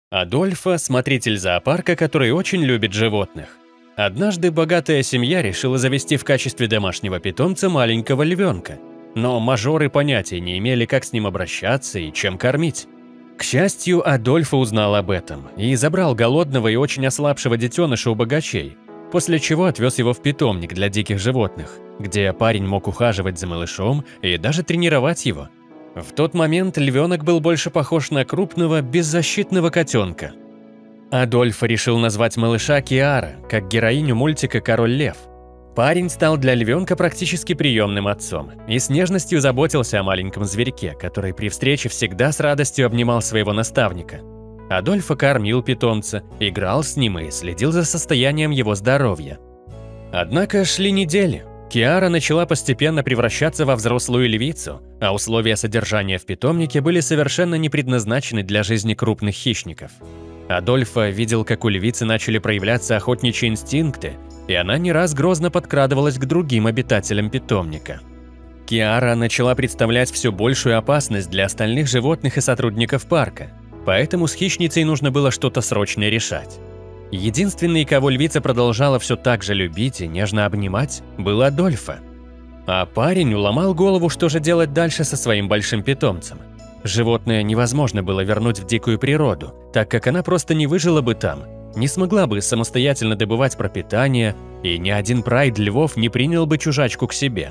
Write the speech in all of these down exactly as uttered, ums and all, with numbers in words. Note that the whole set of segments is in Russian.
Адольфо – смотритель зоопарка, который очень любит животных. Однажды богатая семья решила завести в качестве домашнего питомца маленького львенка. Но мажоры понятия не имели, как с ним обращаться и чем кормить. К счастью, Адольфо узнал об этом и забрал голодного и очень ослабшего детеныша у богачей, после чего отвез его в питомник для диких животных, где парень мог ухаживать за малышом и даже тренировать его. В тот момент львенок был больше похож на крупного, беззащитного котенка. Адольфо решил назвать малыша Киара, как героиню мультика «Король лев». Парень стал для львенка практически приемным отцом и с нежностью заботился о маленьком зверьке, который при встрече всегда с радостью обнимал своего наставника. Адольфо кормил питомца, играл с ним и следил за состоянием его здоровья. Однако шли недели. Киара начала постепенно превращаться во взрослую львицу, а условия содержания в питомнике были совершенно не предназначены для жизни крупных хищников. Адольфо видел, как у львицы начали проявляться охотничьи инстинкты, и она не раз грозно подкрадывалась к другим обитателям питомника. Киара начала представлять все большую опасность для остальных животных и сотрудников парка, поэтому с хищницей нужно было что-то срочно решать. Единственный, кого львица продолжала все так же любить и нежно обнимать, был Адольфо. А парень уломал голову, что же делать дальше со своим большим питомцем. Животное невозможно было вернуть в дикую природу, так как она просто не выжила бы там, не смогла бы самостоятельно добывать пропитание, и ни один прайд львов не принял бы чужачку к себе.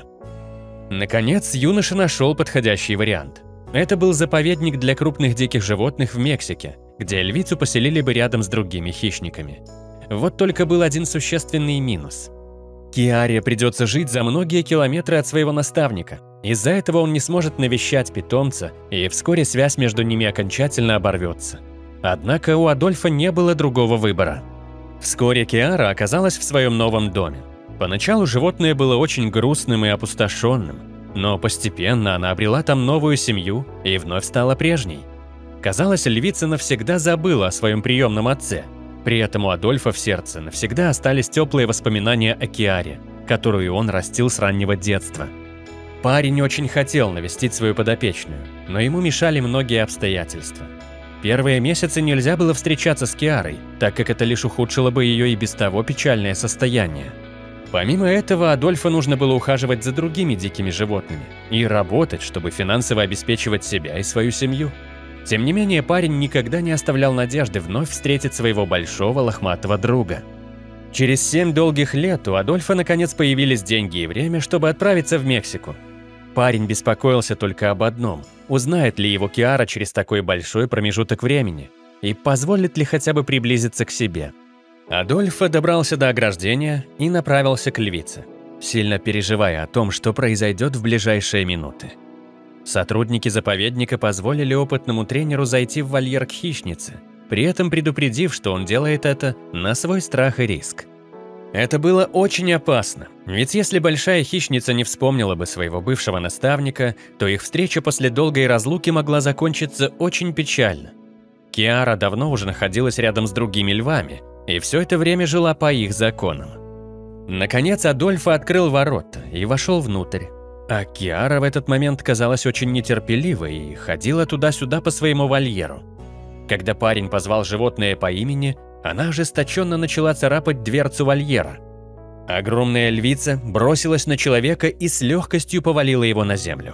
Наконец, юноша нашел подходящий вариант. Это был заповедник для крупных диких животных в Мексике, где львицу поселили бы рядом с другими хищниками. Вот только был один существенный минус. Киаре придется жить за многие километры от своего наставника. Из-за этого он не сможет навещать питомца, и вскоре связь между ними окончательно оборвется. Однако у Адольфо не было другого выбора. Вскоре Киара оказалась в своем новом доме. Поначалу животное было очень грустным и опустошенным, но постепенно она обрела там новую семью и вновь стала прежней. Казалось, львица навсегда забыла о своем приемном отце. При этом у Адольфо в сердце навсегда остались теплые воспоминания о Киаре, которую он растил с раннего детства. Парень очень хотел навестить свою подопечную, но ему мешали многие обстоятельства. Первые месяцы нельзя было встречаться с Киарой, так как это лишь ухудшило бы ее и без того печальное состояние. Помимо этого, Адольфо нужно было ухаживать за другими дикими животными и работать, чтобы финансово обеспечивать себя и свою семью. Тем не менее, парень никогда не оставлял надежды вновь встретить своего большого лохматого друга. Через семь долгих лет у Адольфо наконец появились деньги и время, чтобы отправиться в Мексику. Парень беспокоился только об одном – узнает ли его Киара через такой большой промежуток времени и позволит ли хотя бы приблизиться к себе. Адольфо добрался до ограждения и направился к львице, сильно переживая о том, что произойдет в ближайшие минуты. Сотрудники заповедника позволили опытному тренеру зайти в вольер к хищнице, при этом предупредив, что он делает это на свой страх и риск. Это было очень опасно, ведь если большая хищница не вспомнила бы своего бывшего наставника, то их встреча после долгой разлуки могла закончиться очень печально. Киара давно уже находилась рядом с другими львами, и все это время жила по их законам. Наконец Адольфо открыл ворота и вошел внутрь. А Киара в этот момент казалась очень нетерпеливой и ходила туда-сюда по своему вольеру. Когда парень позвал животное по имени, она ожесточенно начала царапать дверцу вольера. Огромная львица бросилась на человека и с легкостью повалила его на землю.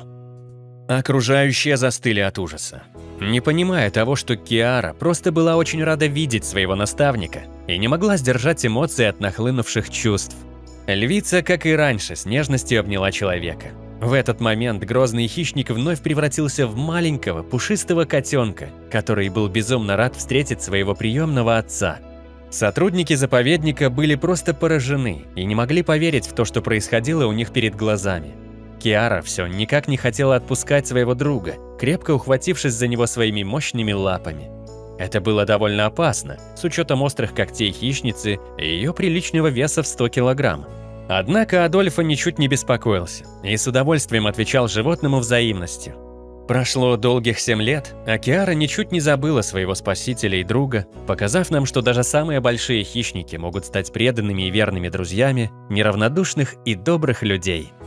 Окружающие застыли от ужаса, не понимая того, что Киара просто была очень рада видеть своего наставника и не могла сдержать эмоции от нахлынувших чувств. Львица, как и раньше, с нежностью обняла человека. В этот момент грозный хищник вновь превратился в маленького пушистого котенка, который был безумно рад встретить своего приемного отца. Сотрудники заповедника были просто поражены и не могли поверить в то, что происходило у них перед глазами. Киара все никак не хотела отпускать своего друга, крепко ухватившись за него своими мощными лапами. Это было довольно опасно, с учетом острых когтей хищницы и ее приличного веса в сто килограмм. Однако Адольфо ничуть не беспокоился и с удовольствием отвечал животному взаимностью. Прошло долгих семь лет, а Киара ничуть не забыла своего спасителя и друга, показав нам, что даже самые большие хищники могут стать преданными и верными друзьями неравнодушных и добрых людей.